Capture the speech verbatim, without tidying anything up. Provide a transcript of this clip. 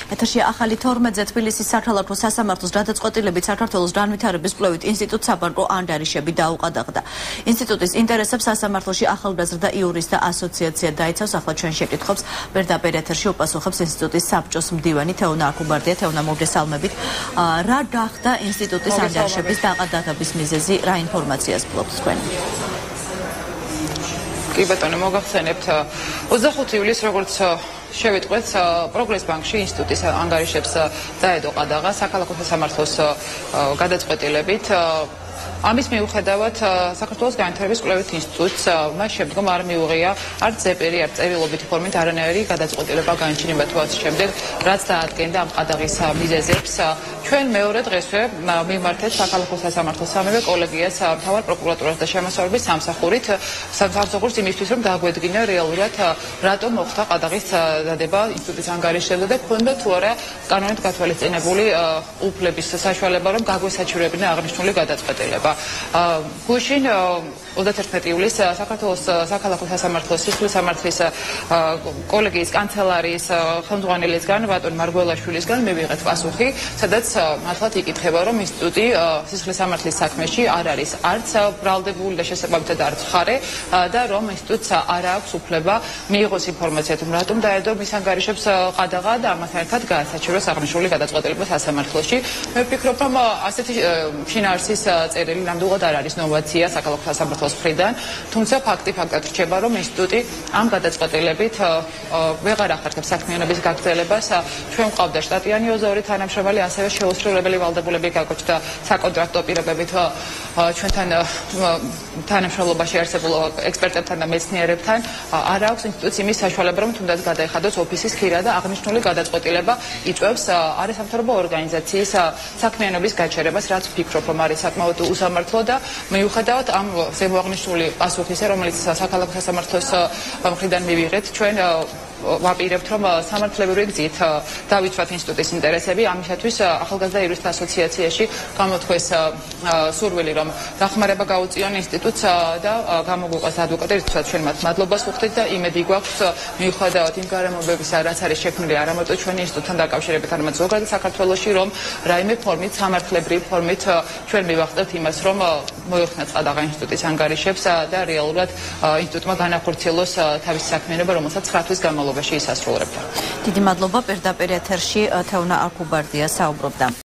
ეთერში ახალი თორმეტზე თბილისის საქალაქო სასამართლოს გადაწყვეტილებით საქართველოს განვითარების კვლევით ინსტიტუტ საბანკო ანგარიშები დაუყადაღდა. ინსტიტუტის ინტერესებს სასამართლოში ახალგაზრდა იურისტთა ასოციაცია დაიცავს. ახლა ჩვენ შეკითხვებს პირდაპირ ეთერში უპასუხებს ინსტიტუტის საბჭოს მდივანი თეონა არქუბარდია. თეონა, მოგესალმებით. რა გახდა ინსტიტუტის ანგარიშების დაყადაღების მიზეზი, რა ინფორმაციას ფლობთ თქვენ? კი ბატონო, მოგახსენებთ ოცდახუთი ივლისს, როგორც შევიტყვეთ, პროგრეს ბანკში ინსტიტუტის ანგარიშებს დაედო ყადაღა საქალაქო სასამართლოს გადაწყვეტილებით. ამის მიუხედავად საქართველოს განვითარების კვლევით ინსტიტუტს მას შემდგომ არ მიუღია არც ზეპირი, არც წერილობითი ფორმით არანაირი გადაწყვეტილება განჩინება თუ ამ შემდეგ, რაც დაადგენდა ამ ყადაღის მიზეზებს. ჩვენ მეორე დღესვე მიმართეთ საქალაქო სასამართლოს სამივე კოლეგიას მთავარ პროკურატურას და შემოსავლების სამსახურით სამსახურს იმისთვის, რომ დაგვედგინა რეალურად რატომ მოხდა ყადაღის დადება ინსტიტუტის ანგარიშებზე და ქონდა თუ არა კანონით გათვალისწინებული უფლების საშუალება, რომ გაგვესაჩივრებინა აღნიშნული გადაწყვეტილება. გუშინ ოცდაათი ივლისს საქართველოს საქალაქო სასამართლოს სისხლის სამართლის კოლეგიის კანცელარიის ხელმძღვანელისგან ბატონ მარგველაშვილისგან მივიღეთ პასუხი, სადაც მართლაც იკითხება, რომ ინსტიტუტი სისხლის სამართლის საქმეში არ არის არც ბრალდებული და შესაბამისად არც მხარე და რომ ინსტიტუტს არ აქვს უფლება მიიღოს ინფორმაცია თუ რატომ დაედო მის ანგარიშებს ყადაღა და ამასთან ერთად გაასაჩივროს აღნიშნული გადაწყვეტილება სასამართლოში. მე ვფიქრობ, რომ ასეთი შინაარსის წერილი ნამდვილად არ არის ნოვაცია საქალაქო სასამართლოს მხრიდან, თუმცა ფაქტი ფაქტად რჩება, რომ ინსტიტუტი ამ გადაწყვეტილებით ვეღარ ახერხებს საქმიანობის გაგრძელებას. ჩვენ ვყავდა შტატიანი ოზოური თანამშრომელი, ასევე შეუსრულებელი ვალდებულები გაგოჩნდა საკონტრაქტო პირობებით ჩვენთან თანამშრომლობაში არსებულ ექსპერტებთან და მეცნიერებთან. არ აქვს ინსტიტუტს იმის საშუალება, რომ თუნდაც გადაეხადოს ოფისის ხირა და აღნიშნული გადაწყვეტილება იწვევს არასამთავრობო ორგანიზაციის საქმიანობის გაჩერებას, რაც ვფიქრობ, რომ არის საკმაოდ უსამართლო და მიუხედავად ამ ზემოაღნიშნული პასუხისა, რომელიც საქალაქო სასამართლოს მხრიდან მივიღეთ, ჩვენ ვაპირებთ, რომ სამართლებრივი გზით დავიცვათ ინსტიტუტის ინტერესები. ამისათვის ახალგაზრდა იურისტთა ასოციაციაში გამოთქვეს სურვილი, რომ დახმარება გაუწიონ ინსტიტუტს და გამოგვიყვეს ადვოკატი, რითაც ჩვენ მათ მადლობას ვუხდით და იმედი გვაქვს, მიუხედავად იმ გარემოებებისა, რაც არის შექმნილი არა მარტო ჩვენი ინსტიტუტთან დაკავშირებით, არამედ ზოგადად საქართველოში, რომ რაიმე ფორმით, სამართლებრივი ფორმით ჩვენ მივახტევთ იმას, რომ მოიხსნათ ყადაღა ინსტიტუტის ანგარიშებს და რეალურად ინსტიტუტმა განახორციელოს თავისი საქმიანობა, რომელსაც ცხრა თვის განმავლობაში ისასრულებდა. დიდი მადლობა, პირდაპირ ეთერში თეონა არქუბარდია საუბრობდა.